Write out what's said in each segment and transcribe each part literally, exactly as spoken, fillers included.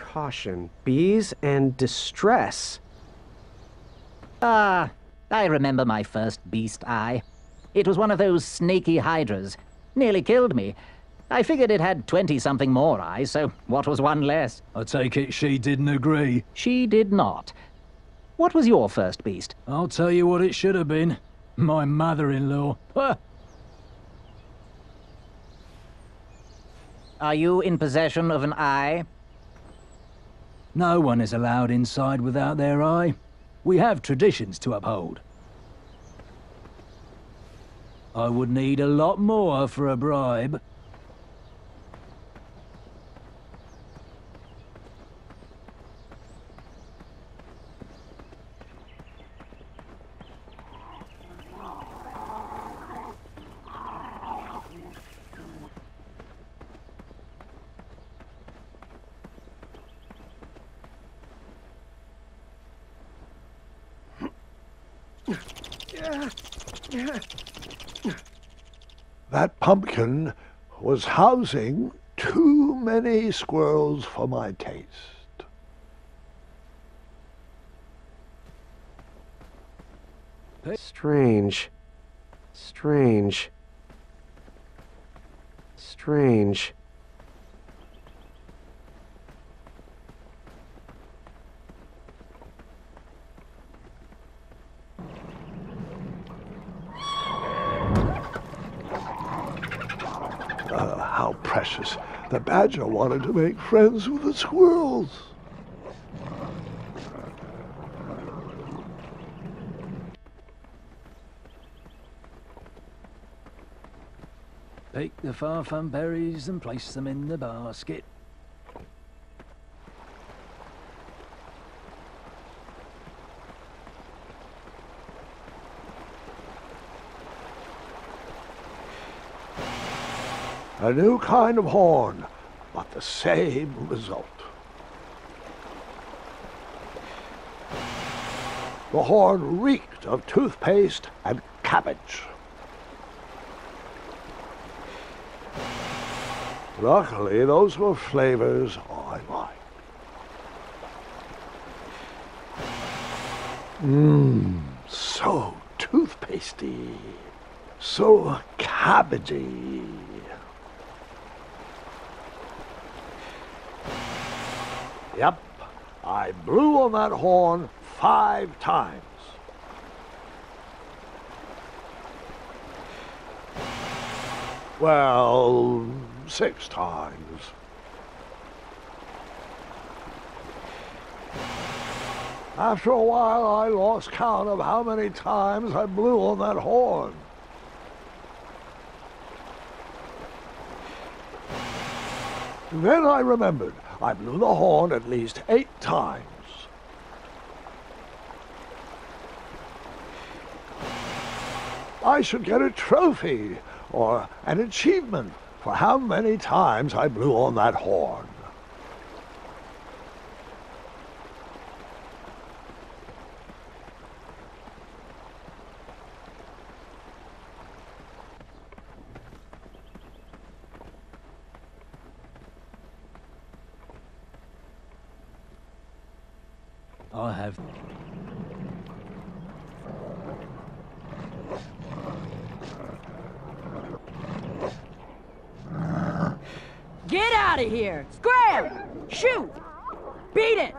Caution. Bees and distress. Ah, I remember my first beast eye. It was one of those snaky hydras. Nearly killed me. I figured it had twenty-something more eyes, so what was one less? I take it she didn't agree. She did not. What was your first beast? I'll tell you what it should have been. My mother-in-law. Are you in possession of an eye? No one is allowed inside without their eye. We have traditions to uphold. I would need a lot more for a bribe. That pumpkin was housing too many squirrels for my taste. Strange. Strange. Strange. Uh, how precious. The badger wanted to make friends with the squirrels. Pick the far-fun berries and place them in the basket. A new kind of horn, but the same result. The horn reeked of toothpaste and cabbage. Luckily, those were flavors I liked. Mmm, so toothpastey, so cabbagey. Yep, I blew on that horn five times. Well, six times. After a while, I lost count of how many times I blew on that horn. Then I remembered I blew the horn at least eight times. I should get a trophy or an achievement for how many times I blew on that horn. I have... Get out of here! Scram! Shoot! Beat it!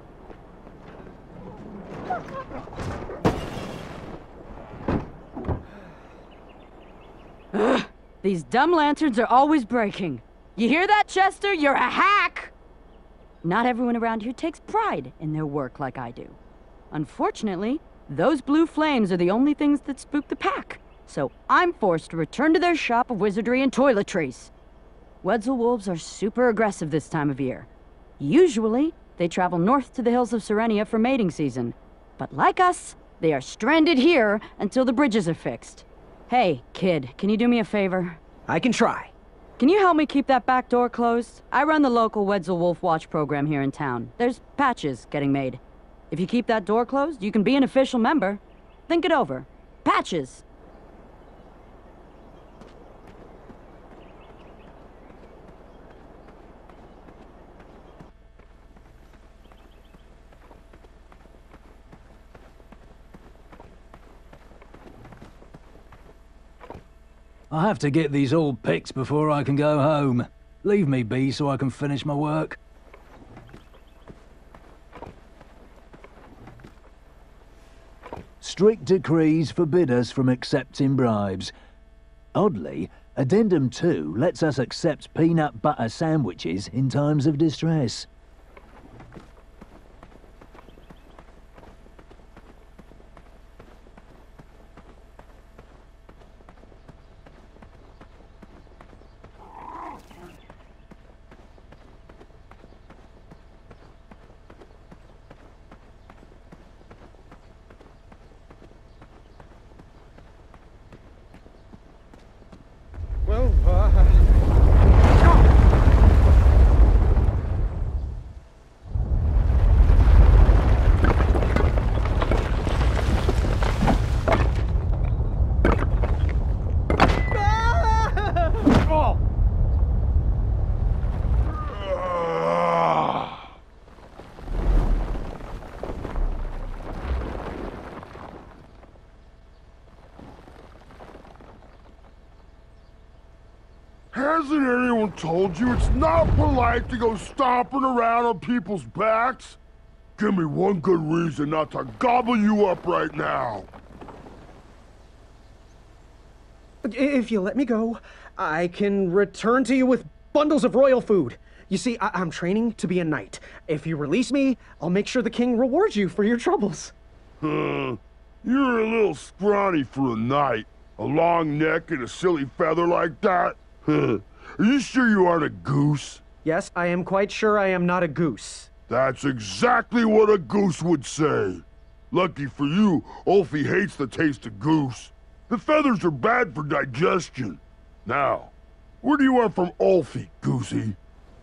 Ugh, these dumb lanterns are always breaking. You hear that, Chester? You're a hack! Not everyone around here takes pride in their work like I do. Unfortunately, those blue flames are the only things that spook the pack. So I'm forced to return to their shop of wizardry and toiletries. Wetzel wolves are super aggressive this time of year. Usually, they travel north to the hills of Serenia for mating season. But like us, they are stranded here until the bridges are fixed. Hey, kid, can you do me a favor? I can try. Can you help me keep that back door closed? I run the local Wetzel Wolf Watch program here in town. There's patches getting made. If you keep that door closed, you can be an official member. Think it over. Patches! I have to get these all picked before I can go home. Leave me be so I can finish my work. Strict decrees forbid us from accepting bribes. Oddly, Addendum two lets us accept peanut butter sandwiches in times of distress. Well, uh... Oh! Hasn't anyone told you it's not polite to go stomping around on people's backs? Give me one good reason not to gobble you up right now. If you let me go, I can return to you with bundles of royal food. You see, I I'm training to be a knight. If you release me, I'll make sure the king rewards you for your troubles. Huh. You're a little scrawny for a knight. A long neck and a silly feather like that? Huh. Are you sure you aren't a goose? Yes, I am quite sure I am not a goose. That's exactly what a goose would say. Lucky for you, Ulfie hates the taste of goose. The feathers are bad for digestion. Now, where do you want from Ulfie, Goosey?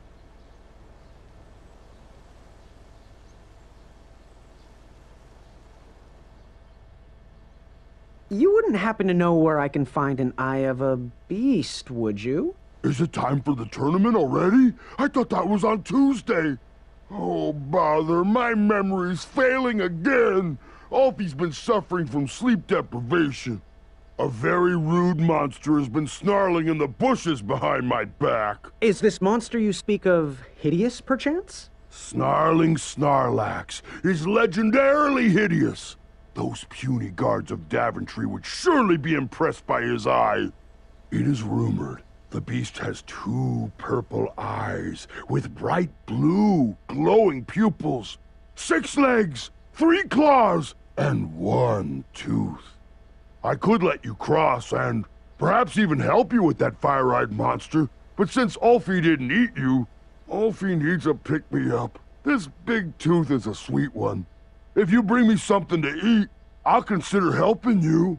You wouldn't happen to know where I can find an eye of a beast, would you? Is it time for the tournament already? I thought that was on Tuesday. Oh, bother, my memory's failing again. Ulfie's been suffering from sleep deprivation. A very rude monster has been snarling in the bushes behind my back. Is this monster you speak of hideous, perchance? Snarling Snarlax is legendarily hideous. Those puny guards of Daventry would surely be impressed by his eye. It is rumored the beast has two purple eyes with bright blue, glowing pupils, six legs, three claws, and one tooth. I could let you cross and perhaps even help you with that fire-eyed monster, but since Ulfie didn't eat you, Ulfie needs a pick-me-up. This big tooth is a sweet one. If you bring me something to eat, I'll consider helping you.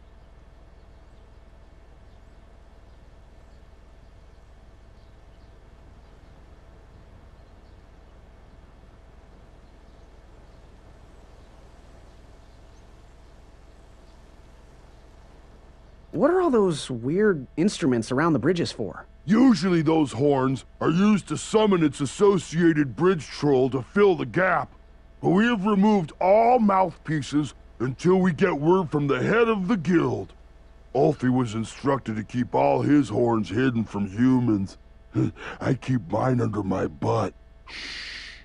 What are all those weird instruments around the bridges for? Usually those horns are used to summon its associated bridge troll to fill the gap. But we have removed all mouthpieces until we get word from the head of the guild. Ulfie was instructed to keep all his horns hidden from humans. I keep mine under my butt. Shh.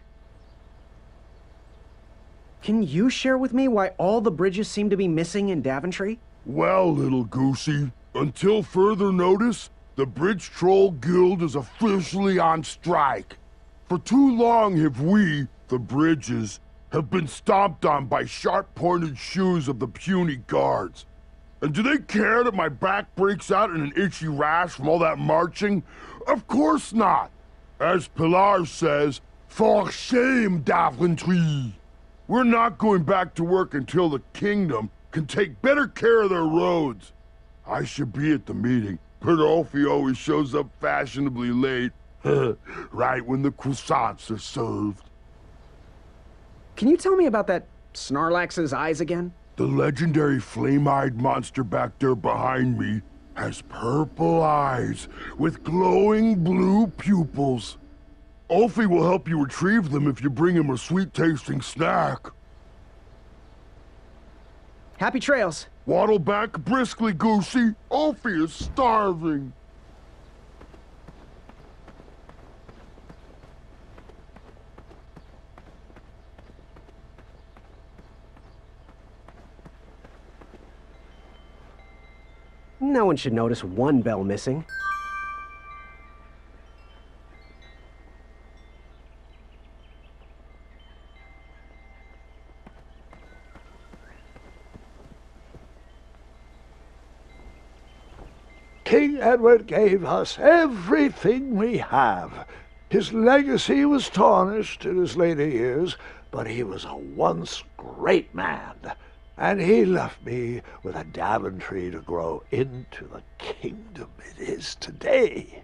Can you share with me why all the bridges seem to be missing in Daventry? Well, little goosey, until further notice, the Bridge Troll Guild is officially on strike. For too long have we, the bridges, have been stomped on by sharp-pointed shoes of the puny guards. And do they care that my back breaks out in an itchy rash from all that marching? Of course not. As Pilar says, for shame, Daventry. We're not going back to work until the kingdom can take better care of their roads. I should be at the meeting, but Ulfie always shows up fashionably late, right when the croissants are served. Can you tell me about that Snarlax's eyes again? The legendary flame-eyed monster back there behind me has purple eyes with glowing blue pupils. Ulfie will help you retrieve them if you bring him a sweet-tasting snack. Happy trails. Waddle back briskly, Goosey. Ophi is starving. No one should notice one bell missing. King Edward gave us everything we have. His legacy was tarnished in his later years, but he was a once great man. And he left me with a Daventry to grow into the kingdom it is today.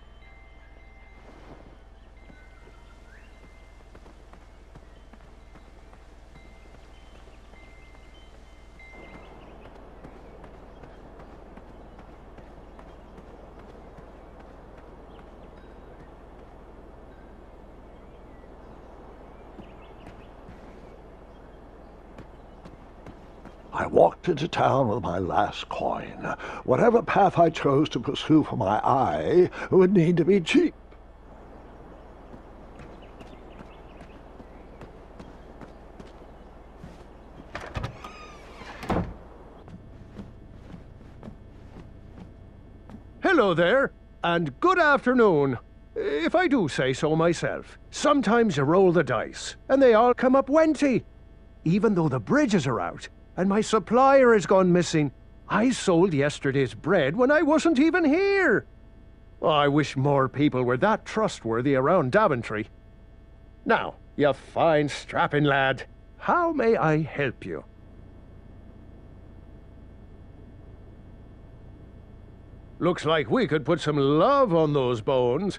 I walked into town with my last coin. Whatever path I chose to pursue for my eye would need to be cheap. Hello there, and good afternoon. If I do say so myself. Sometimes you roll the dice, and they all come up wenty. Even though the bridges are out, and my supplier has gone missing, I sold yesterday's bread when I wasn't even here. Oh, I wish more people were that trustworthy around Daventry. Now, you fine strapping lad, how may I help you? Looks like we could put some love on those bones.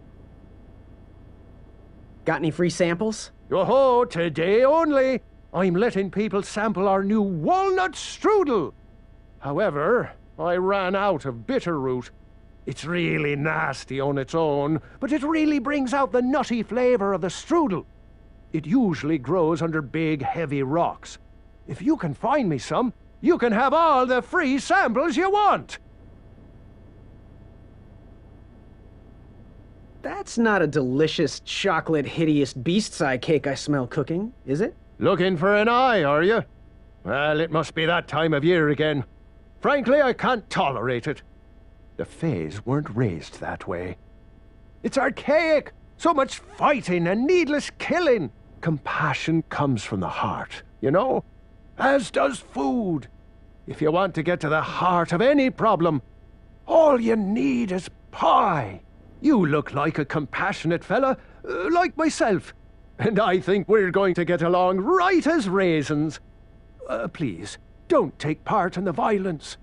Got any free samples? Oh, today only. I'm letting people sample our new walnut strudel. However, I ran out of bitter root. It's really nasty on its own, but it really brings out the nutty flavor of the strudel. It usually grows under big, heavy rocks. If you can find me some, you can have all the free samples you want. That's not a delicious, chocolate, hideous beast-eye cake I smell cooking, is it? Looking for an eye, are you? Well, it must be that time of year again. Frankly, I can't tolerate it. The Fays weren't raised that way. It's archaic. So much fighting and needless killing. Compassion comes from the heart, you know? As does food. If you want to get to the heart of any problem, all you need is pie. You look like a compassionate fella, uh, like myself. And I think we're going to get along right as raisins. Uh, please, don't take part in the violence.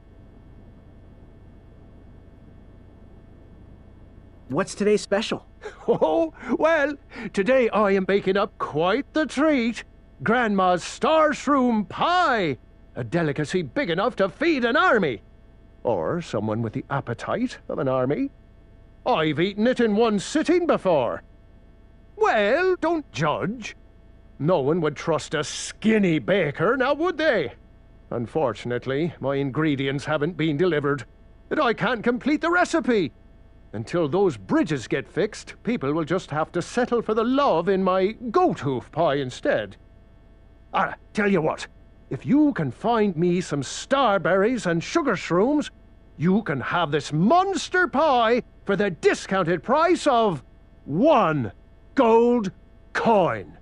What's today's special? Oh, well, today I am baking up quite the treat. Grandma's star shroom pie. A delicacy big enough to feed an army. Or someone with the appetite of an army. I've eaten it in one sitting before. Well, don't judge. No one would trust a skinny baker, now would they? Unfortunately, my ingredients haven't been delivered, and I can't complete the recipe. Until those bridges get fixed, people will just have to settle for the love in my goat hoof pie instead. Ah, tell you what, if you can find me some starberries and sugar shrooms, you can have this monster pie for the discounted price of one gold coin.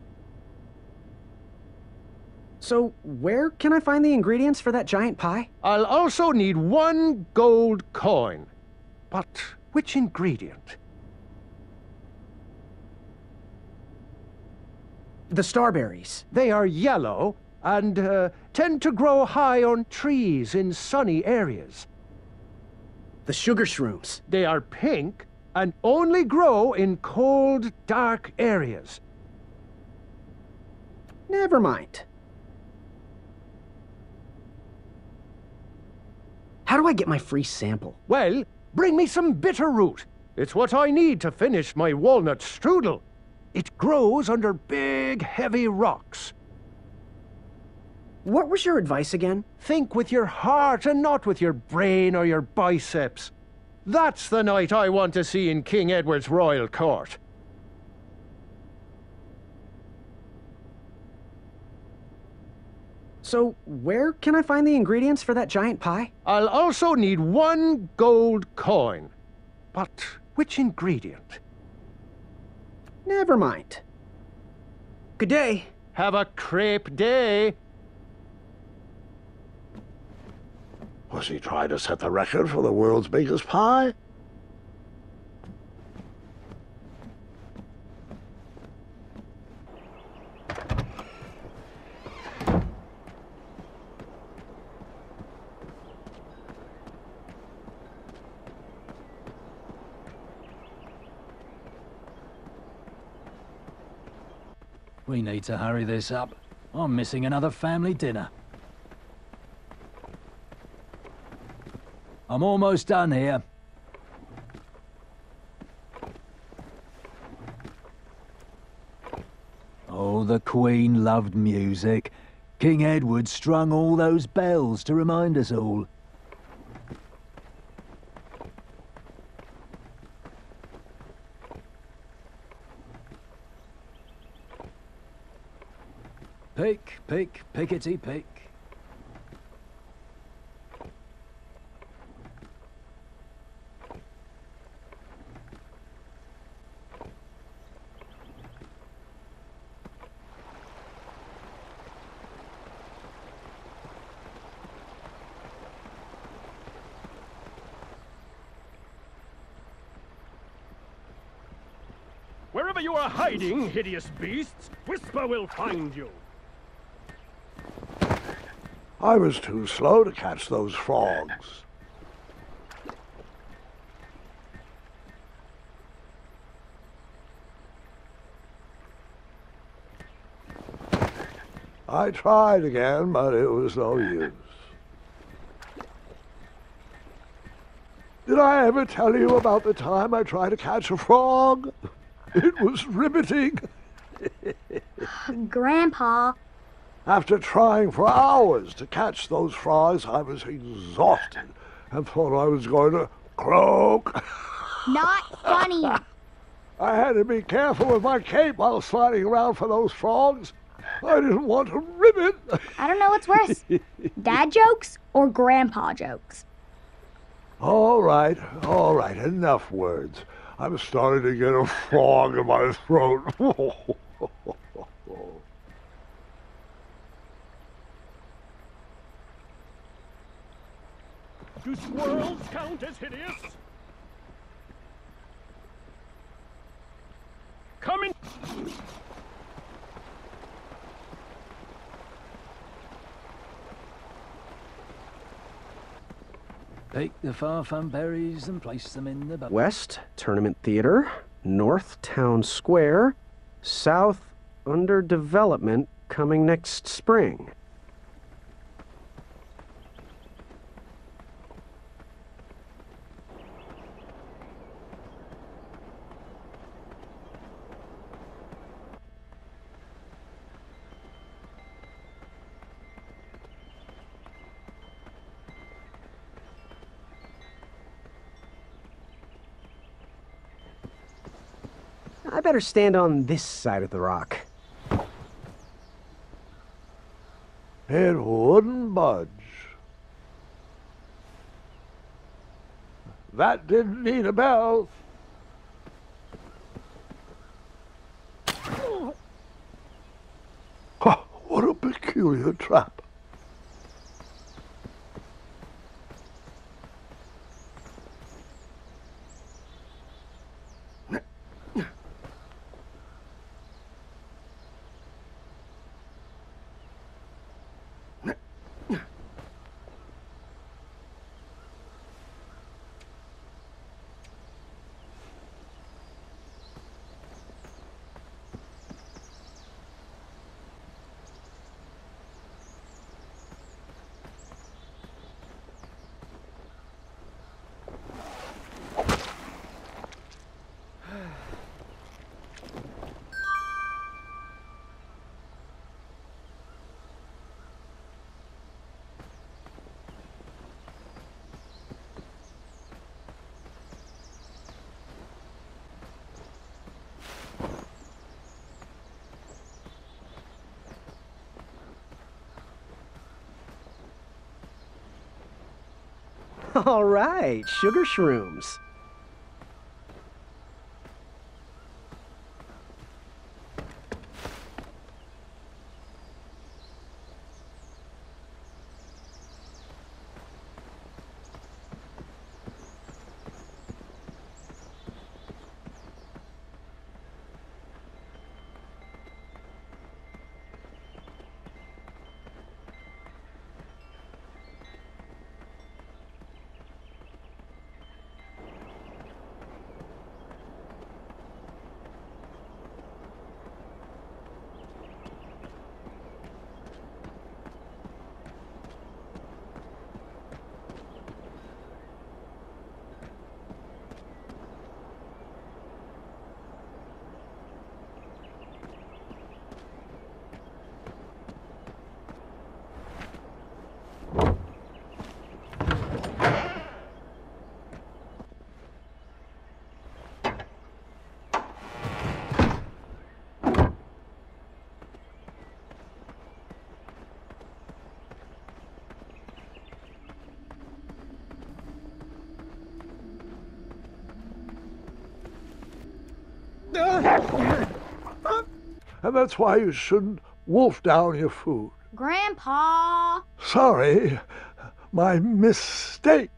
So, where can I find the ingredients for that giant pie? I'll also need one gold coin. But which ingredient? The starberries. They are yellow and uh, tend to grow high on trees in sunny areas. The sugar shrooms. They are pink and only grow in cold, dark areas. Never mind. How do I get my free sample? Well, bring me some bitter root. It's what I need to finish my walnut strudel. It grows under big, heavy rocks. What was your advice again? Think with your heart and not with your brain or your biceps. That's the knight I want to see in King Edward's royal court. So, where can I find the ingredients for that giant pie? I'll also need one gold coin. But which ingredient? Never mind. Good day. Have a crepe day. Was he trying to set the record for the world's biggest pie? We need to hurry this up. I'm missing another family dinner. I'm almost done here. Oh, the Queen loved music. King Edward strung all those bells to remind us all. Pick, pick, pickety pick. Wherever you are hiding, hideous beasts, Whisper will find you. I was too slow to catch those frogs. I tried again, but it was no use. Did I ever tell you about the time I tried to catch a frog? It was riveting. Grandpa. After trying for hours to catch those frogs, I was exhausted and thought I was going to croak. Not funny. I had to be careful with my cape while sliding around for those frogs. I didn't want to rip it. I don't know what's worse, dad jokes or grandpa jokes. All right, all right, enough words. I'm starting to get a frog in my throat. Do squirrels count as hideous? Come in. Take the far-fun berries and place them in the bucket. West, Tournament Theater. North, Town Square. South, under development, coming next spring. I better stand on this side of the rock. It wouldn't budge. That didn't need a bell. Huh, what a peculiar trap. All right, sugar shrooms. And that's why you shouldn't wolf down your food. Grandpa! Sorry, my mistake.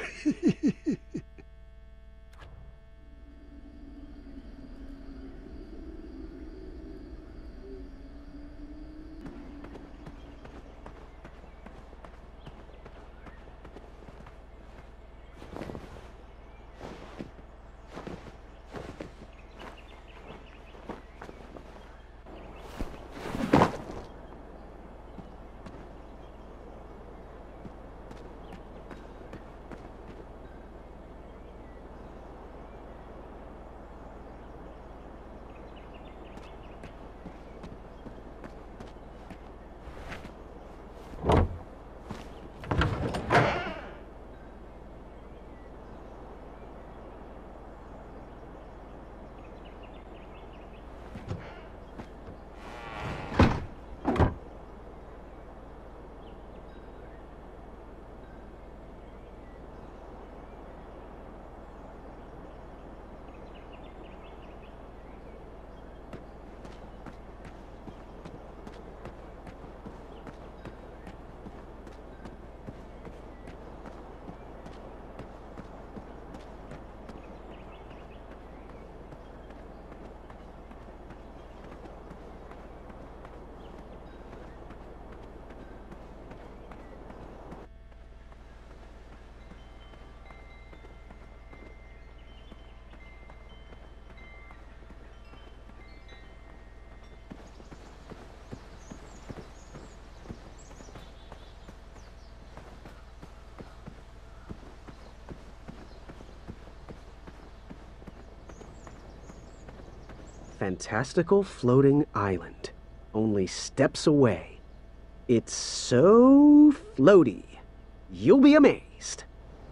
Fantastical floating island. Only steps away. It's so floaty. You'll be amazed.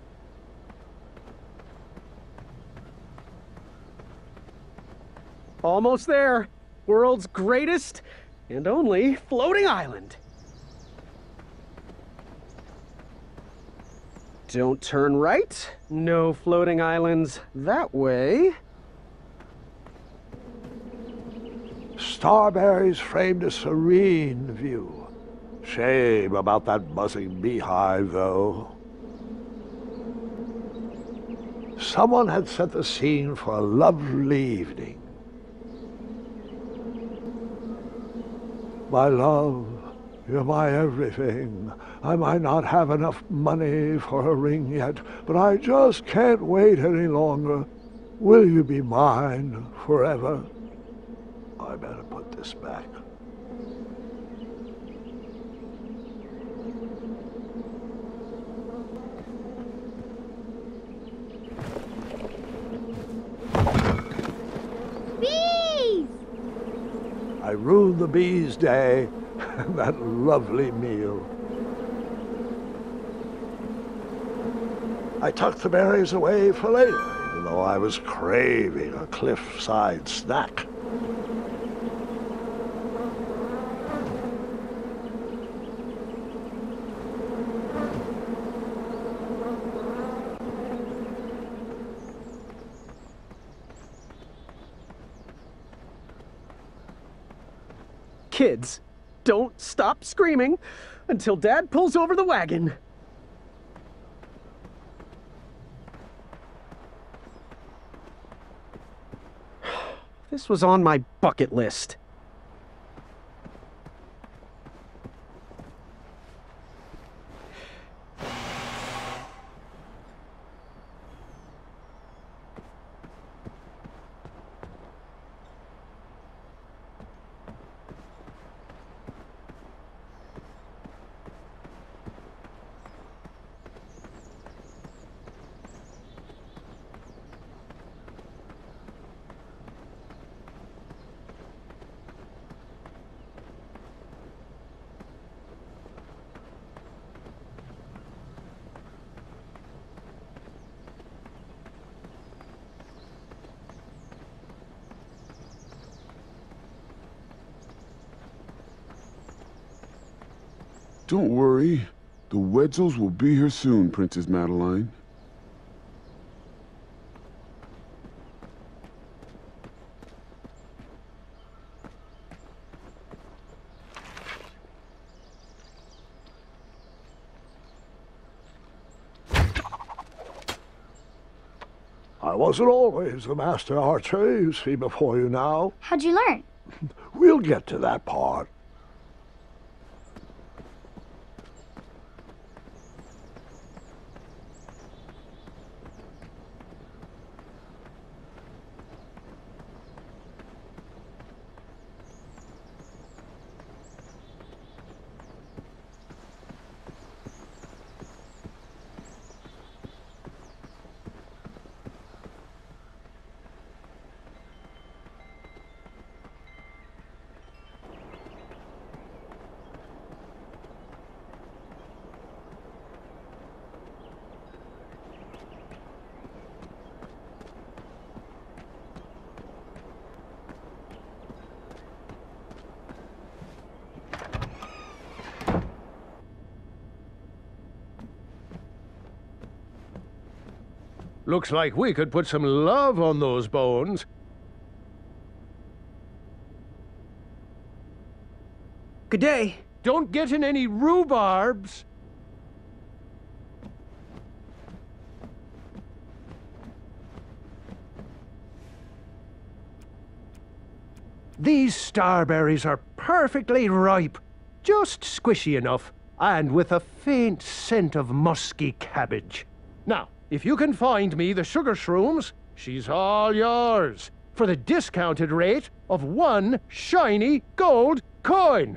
Almost there. World's greatest and only floating island. Don't turn right. No floating islands that way. Starberries framed a serene view. Shame about that buzzing beehive, though. Someone had set the scene for a lovely evening. My love, you're my everything. I might not have enough money for a ring yet, but I just can't wait any longer. Will you be mine forever? I better put this back. Bees! I ruined the bees' day and that lovely meal. I tucked the berries away for later, even though I was craving a cliffside snack. Kids, don't stop screaming until Dad pulls over the wagon. This was on my bucket list. Don't worry. The Wetzels will be here soon, Princess Madeline. I wasn't always the master archer you see before you now. How'd you learn? We'll get to that part. Looks like we could put some love on those bones. Good day. Don't get in any rhubarbs. These starberries are perfectly ripe, just squishy enough, and with a faint scent of musky cabbage. Now, if you can find me the sugar shrooms, she's all yours, for the discounted rate of one shiny gold coin.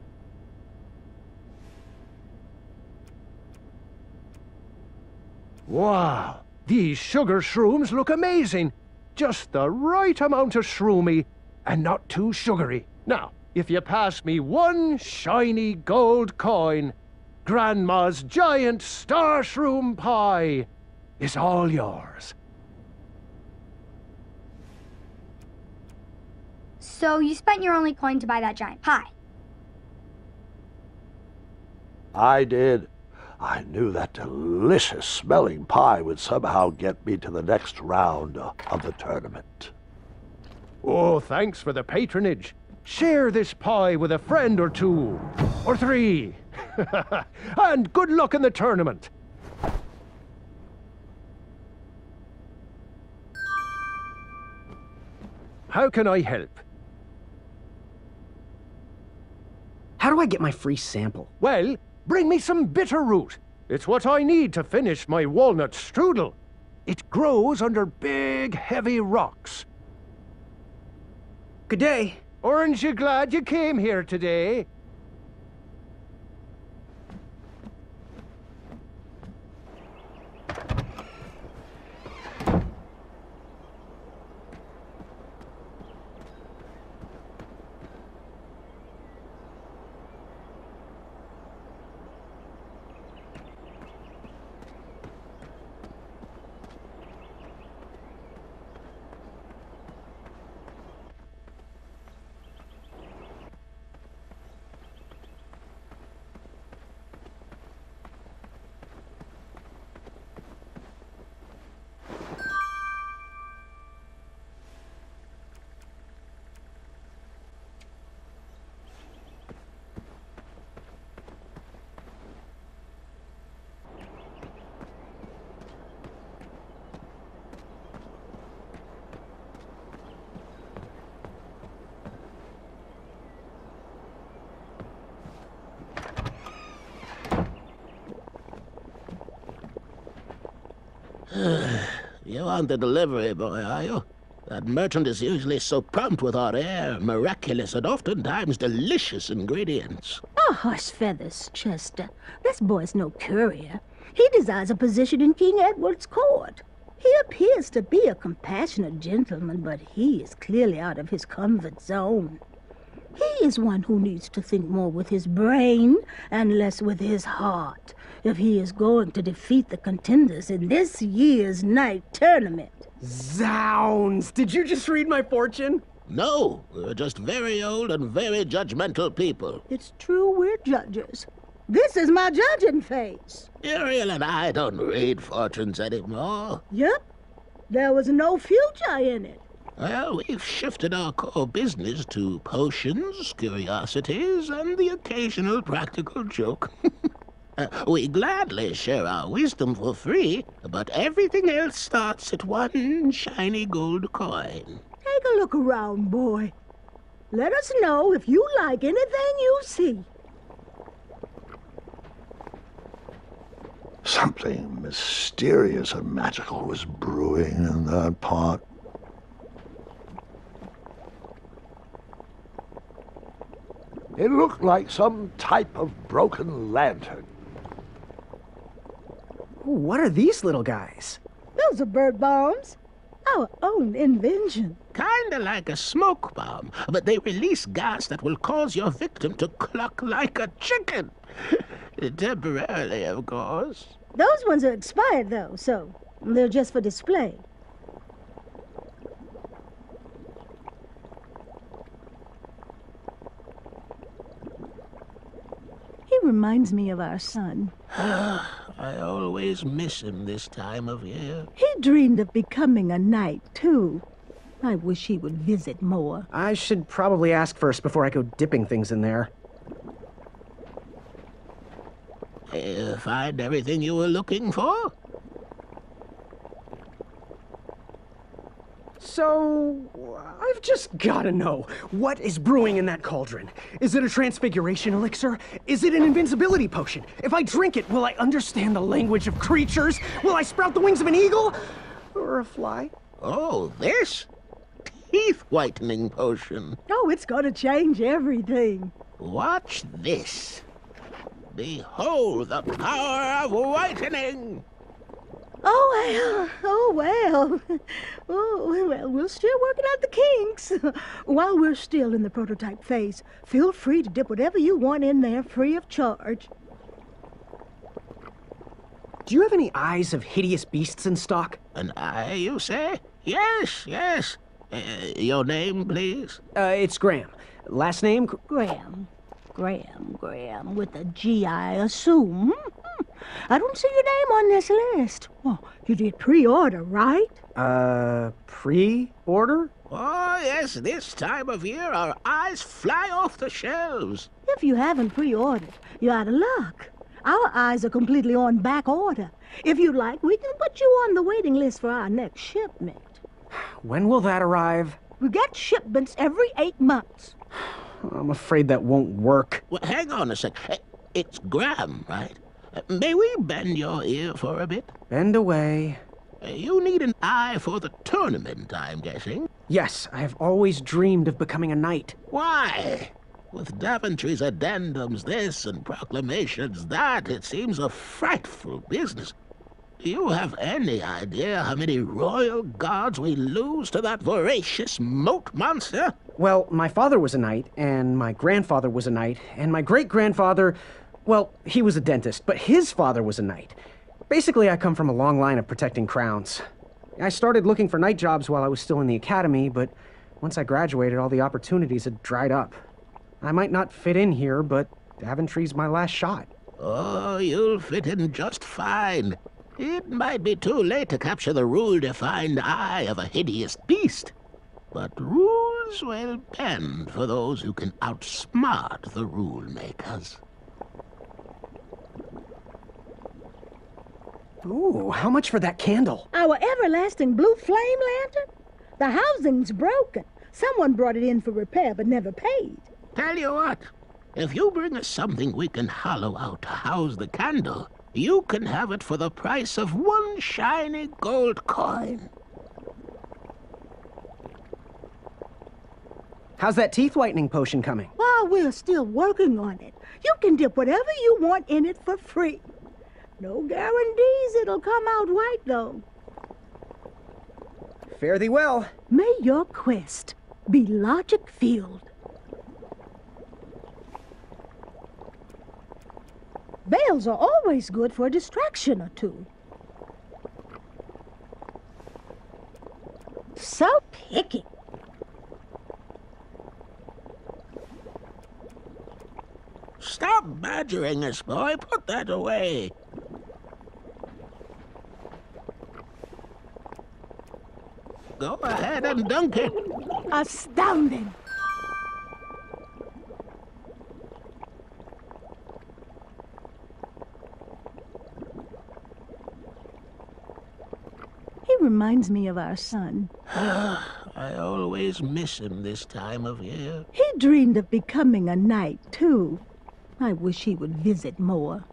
Wow, these sugar shrooms look amazing. Just the right amount of shroomy and not too sugary. Now, if you pass me one shiny gold coin, Grandma's giant star shroom pie is all yours. So you spent your only coin to buy that giant pie? I did. I knew that delicious smelling pie would somehow get me to the next round uh, of the tournament. Oh, thanks for the patronage. Share this pie with a friend or two, or three. And good luck in the tournament. How can I help? How do I get my free sample? Well, bring me some bitter root. It's what I need to finish my walnut strudel. It grows under big, heavy rocks. Good day. Aren't you glad you came here today? You aren't the delivery boy, are you? That merchant is usually so prompt with our rare, miraculous, and oftentimes delicious ingredients. Oh, hush feathers, Chester. This boy's no courier. He desires a position in King Edward's court. He appears to be a compassionate gentleman, but he is clearly out of his comfort zone. He is one who needs to think more with his brain and less with his heart if he is going to defeat the contenders in this year's night tournament. Zounds! Did you just read my fortune? No, we're just very old and very judgmental people. It's true we're judges. This is my judging face. Ariel and I don't read fortunes anymore. Yep. There was no future in it. Well, we've shifted our core business to potions, curiosities, and the occasional practical joke. uh, we gladly share our wisdom for free, but everything else starts at one shiny gold coin. Take a look around, boy. Let us know if you like anything you see. Something mysterious and magical was brewing in that pot. It looked like some type of broken lantern. What are these little guys? Those are bird bombs. Our own invention. Kinda like a smoke bomb, but they release gas that will cause your victim to cluck like a chicken. Temporarily, of course. Those ones are expired, though, so they're just for display. He reminds me of our son. I always miss him this time of year. He dreamed of becoming a knight, too. I wish he would visit more. I should probably ask first before I go dipping things in there. Uh, find everything you were looking for? So, I've just gotta know, what is brewing in that cauldron? Is it a transfiguration elixir? Is it an invincibility potion? If I drink it, will I understand the language of creatures? Will I sprout the wings of an eagle? Or a fly? Oh, this? Teeth-whitening potion. Oh, it's gonna change everything. Watch this. Behold the power of whitening! Oh, well, oh, well. Oh, well, we're still working out the kinks. While we're still in the prototype phase, feel free to dip whatever you want in there free of charge. Do you have any eyes of hideous beasts in stock? An eye, you say? Yes, yes. Uh, your name, please? Uh, it's Graham. Last name? Graham. Graham, Graham, with a G, I assume. I don't see your name on this list. Well, you did pre-order, right? Uh, pre-order? Oh, yes, this time of year our eyes fly off the shelves. If you haven't pre-ordered, you're out of luck. Our eyes are completely on back order. If you'd like, we can put you on the waiting list for our next shipment. When will that arrive? We get shipments every eight months. I'm afraid that won't work. Well, hang on a sec. It's Graham, right? May we bend your ear for a bit? Bend away. You need an eye for the tournament, I'm guessing. Yes, I have always dreamed of becoming a knight. Why? With Daventry's addendums this and proclamations that, it seems a frightful business. Do you have any idea how many royal guards we lose to that voracious moat monster? Well, my father was a knight, and my grandfather was a knight, and my great-grandfather, well, he was a dentist, but his father was a knight. Basically, I come from a long line of protecting crowns. I started looking for knight jobs while I was still in the academy, but once I graduated, all the opportunities had dried up. I might not fit in here, but Daventry's my last shot. Oh, you'll fit in just fine. It might be too late to capture the rule-defined eye of a hideous beast. But rules will bend for those who can outsmart the rule-makers. Ooh, how much for that candle? Our everlasting blue flame lantern? The housing's broken. Someone brought it in for repair but never paid. Tell you what, if you bring us something we can hollow out to house the candle, You can have it for the price of one shiny gold coin. How's that teeth whitening potion coming? While we're still working on it, you can dip whatever you want in it for free. No guarantees it'll come out right, though. Fare thee well. May your quest be logic-filled. Bells are always good for a distraction or two. So picky. Stop badgering us, boy. Put that away. Go ahead and dunk it. Astounding. He reminds me of our son. I always miss him this time of year. He dreamed of becoming a knight, too. I wish he would visit more.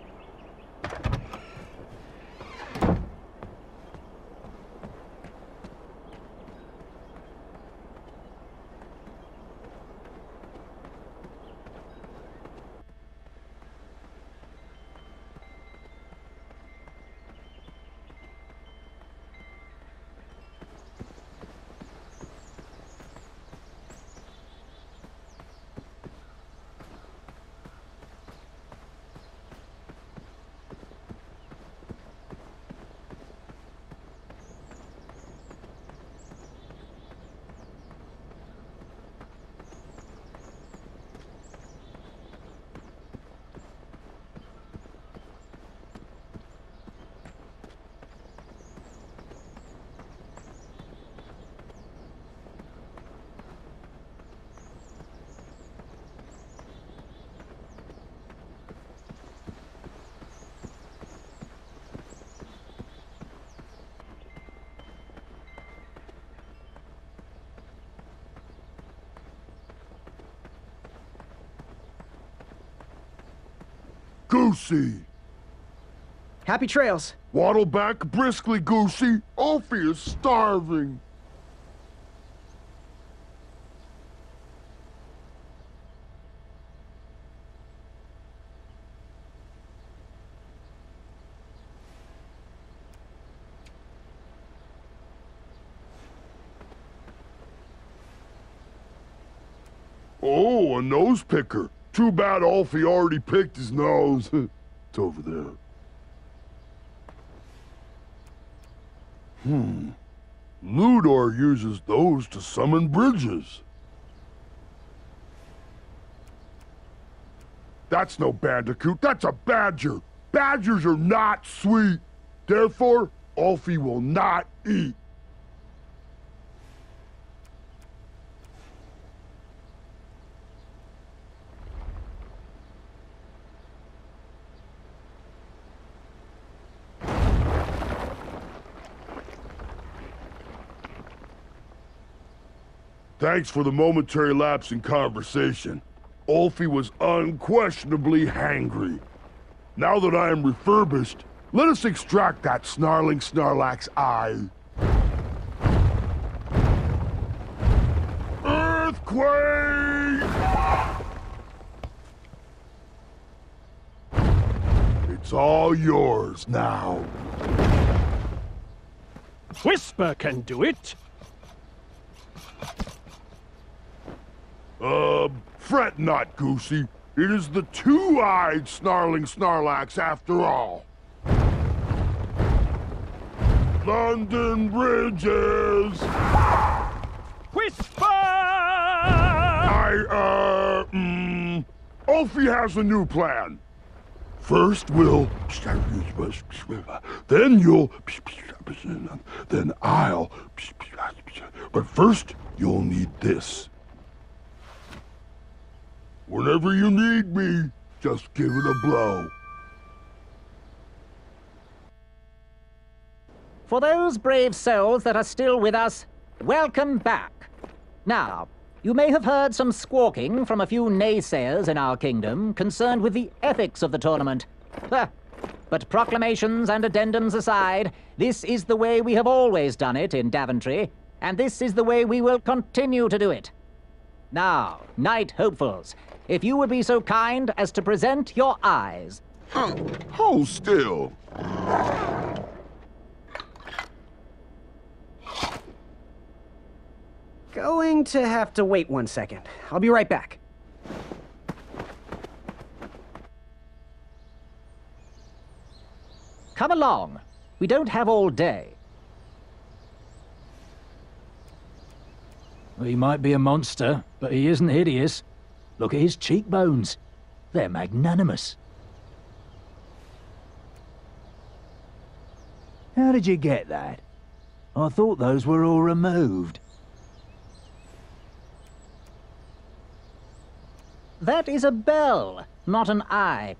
Goosey! Happy trails. Waddle back briskly, Goosey. Alfie is starving. Oh, a nose picker. Too bad Alfie already picked his nose. It's over there. Hmm. Ludor uses those to summon bridges. That's no bandicoot, that's a badger. Badgers are not sweet. Therefore, Alfie will not eat. Thanks for the momentary lapse in conversation. Alfie was unquestionably hangry. Now that I am refurbished, let us extract that snarling Snarlack's eye. Earthquake! It's all yours now. Whisper can do it. Uh, fret not, Goosey. It is the two-eyed snarling Snarlax after all. London Bridges! Whisper! I, uh, mm, Alfie has a new plan. First we'll... Then you'll... Then I'll... But first, you'll need this. Whenever you need me, just give it a blow. For those brave souls that are still with us, welcome back. Now, you may have heard some squawking from a few naysayers in our kingdom concerned with the ethics of the tournament. Ah, But proclamations and addendums aside, this is the way we have always done it in Daventry, and this is the way we will continue to do it. Now, Knight Hopefuls, if you would be so kind as to present your eyes. Uh, hold still. Going to have to wait one second. I'll be right back. Come along. We don't have all day. He might be a monster, but he isn't hideous. Look at his cheekbones. They're magnanimous. How did you get that? I thought those were all removed. That is a bell, not an eye.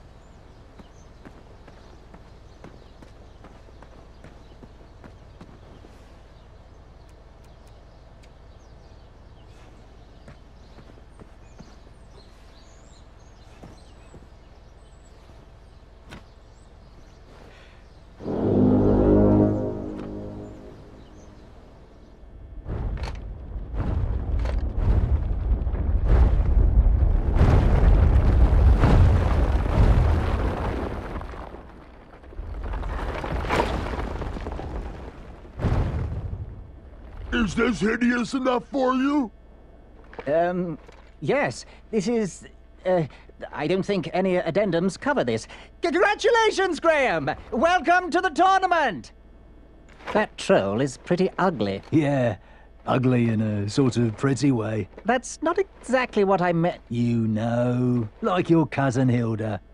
Is this hideous enough for you? Um, yes. This is... Uh, I don't think any addendums cover this. Congratulations, Graham! Welcome to the tournament! That troll is pretty ugly. Yeah, ugly in a sort of pretty way. That's not exactly what I meant. You know, like your cousin Hilda.